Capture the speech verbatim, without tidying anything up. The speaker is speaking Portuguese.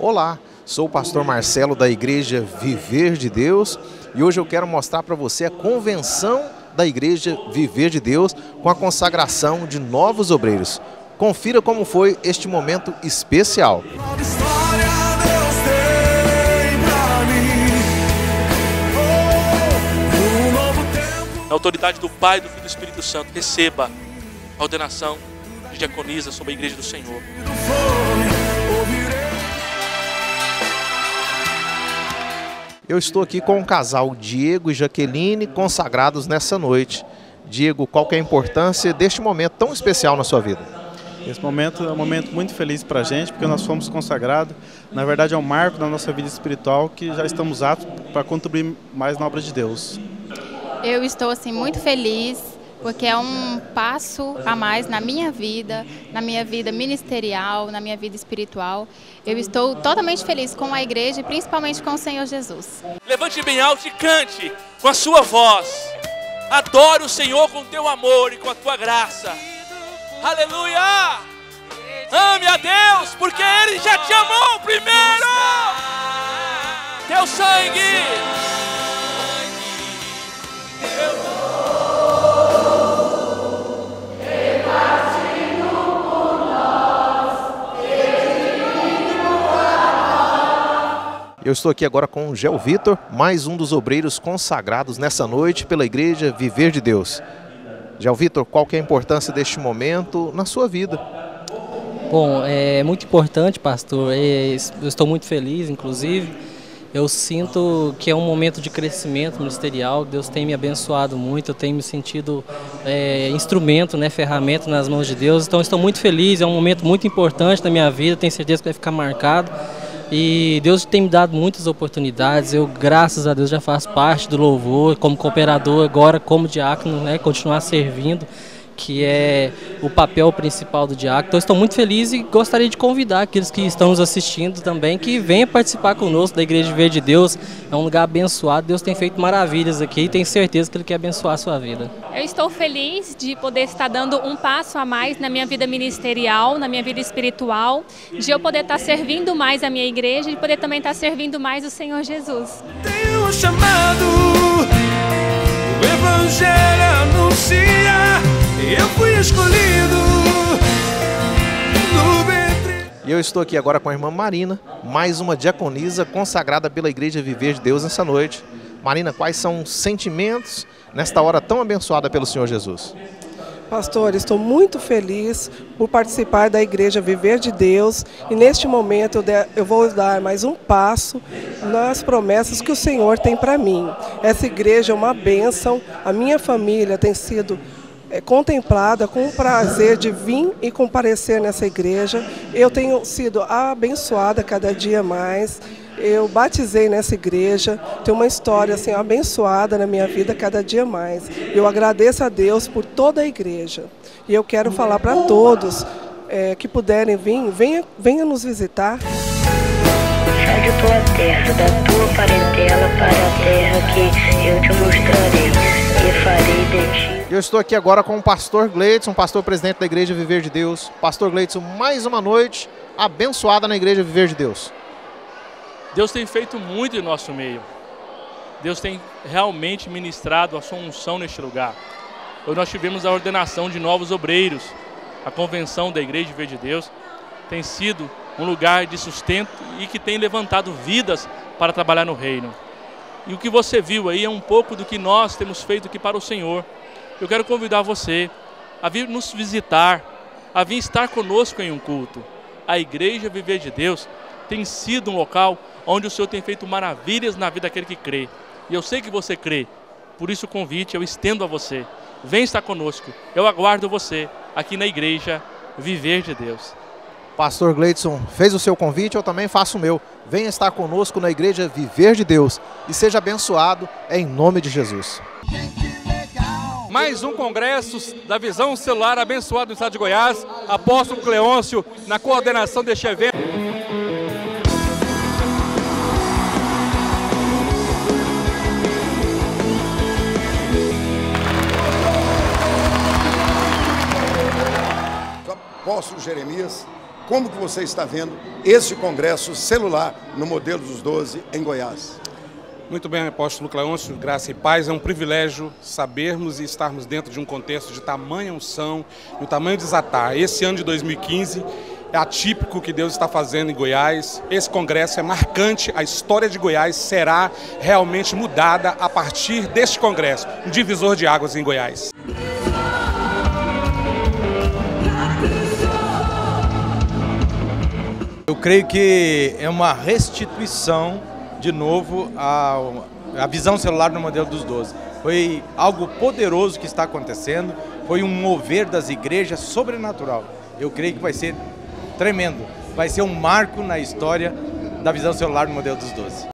Olá, sou o pastor Marcelo da Igreja Viver de Deus e hoje eu quero mostrar para você a convenção da Igreja Viver de Deus com a consagração de novos obreiros. Confira como foi este momento especial. Na autoridade do Pai, do Filho e do Espírito Santo, receba a ordenação de diaconisa sobre a Igreja do Senhor. Eu estou aqui com o casal Diego e Jaqueline, consagrados nessa noite. Diego, qual que é a importância deste momento tão especial na sua vida? Esse momento é um momento muito feliz para a gente, porque nós fomos consagrados. Na verdade, é um marco da nossa vida espiritual que já estamos aptos para contribuir mais na obra de Deus. Eu estou assim muito feliz, porque é um passo a mais na minha vida, na minha vida ministerial, na minha vida espiritual. Eu estou totalmente feliz com a igreja e principalmente com o Senhor Jesus. Levante bem alto e cante com a sua voz. Adore o Senhor com o teu amor e com a tua graça. Aleluia! Ame a Deus, porque Ele já te amou primeiro! Teu sangue! Eu estou aqui agora com o Gel Vitor, mais um dos obreiros consagrados nessa noite pela Igreja Viver de Deus. Gel Vitor, qual que é a importância deste momento na sua vida? Bom, é muito importante, pastor. Eu estou muito feliz, inclusive. Eu sinto que é um momento de crescimento ministerial. Deus tem me abençoado muito. Eu tenho me sentido é, instrumento, né, ferramenta nas mãos de Deus. Então, estou muito feliz. É um momento muito importante na minha vida. Tenho certeza que vai ficar marcado. E Deus tem me dado muitas oportunidades. Eu, graças a Deus, já faço parte do louvor como cooperador, agora como diácono, né, continuar servindo, que é o papel principal do diácono. Então, estou muito feliz e gostaria de convidar aqueles que estão nos assistindo também, que venham participar conosco da Igreja Viver de Deus. É um lugar abençoado, Deus tem feito maravilhas aqui e tenho certeza que Ele quer abençoar a sua vida. Eu estou feliz de poder estar dando um passo a mais na minha vida ministerial, na minha vida espiritual, de eu poder estar servindo mais a minha igreja e de poder também estar servindo mais o Senhor Jesus. Tenho um chamado, o Evangelho anuncia. Eu fui escolhido no ventre. E eu estou aqui agora com a irmã Marina, mais uma diaconisa consagrada pela Igreja Viver de Deus nessa noite. Marina, quais são os sentimentos nesta hora tão abençoada pelo Senhor Jesus? Pastor, estou muito feliz por participar da Igreja Viver de Deus e neste momento eu vou dar mais um passo nas promessas que o Senhor tem para mim. Essa igreja é uma bênção, a minha família tem sido É, contemplada com o prazer de vir e comparecer nessa igreja. Eu tenho sido abençoada cada dia mais. Eu batizei nessa igreja, tenho uma história assim abençoada na minha vida cada dia mais. Eu agradeço a Deus por toda a igreja. E eu quero falar para todos é, que puderem vir, venha, venha nos visitar. Sai de tua terra, da tua parentela para a terra que eu te mostrarei e farei de ti. Eu estou aqui agora com o pastor Gleidson, pastor presidente da Igreja Viver de Deus. Pastor Gleidson, mais uma noite abençoada na Igreja Viver de Deus. Deus tem feito muito em nosso meio. Deus tem realmente ministrado a sua unção neste lugar. Hoje nós tivemos a ordenação de novos obreiros. A convenção da Igreja Viver de Deus tem sido um lugar de sustento e que tem levantado vidas para trabalhar no reino. E o que você viu aí é um pouco do que nós temos feito aqui para o Senhor. Eu quero convidar você a vir nos visitar, a vir estar conosco em um culto. A Igreja Viver de Deus tem sido um local onde o Senhor tem feito maravilhas na vida daquele que crê. E eu sei que você crê, por isso o convite eu estendo a você. Vem estar conosco, eu aguardo você aqui na Igreja Viver de Deus. Pastor Gleidson fez o seu convite, eu também faço o meu. Venha estar conosco na Igreja Viver de Deus e seja abençoado em nome de Jesus. Mais um congresso da Visão Celular abençoado no estado de Goiás. Apóstolo Cleôncio na coordenação deste evento. Apóstolo Jeremias, como que você está vendo esse congresso celular no modelo dos doze em Goiás? Muito bem, apóstolo Cleôncio, graça e paz. É um privilégio sabermos e estarmos dentro de um contexto de tamanha unção e o tamanho desatar. Esse ano de dois mil e quinze é atípico o que Deus está fazendo em Goiás. Esse congresso é marcante, a história de Goiás será realmente mudada a partir deste congresso, um divisor de águas em Goiás. Eu creio que é uma restituição de novo a, a visão celular no modelo dos doze. Foi algo poderoso que está acontecendo, foi um mover das igrejas sobrenatural. Eu creio que vai ser tremendo, vai ser um marco na história da visão celular no modelo dos doze.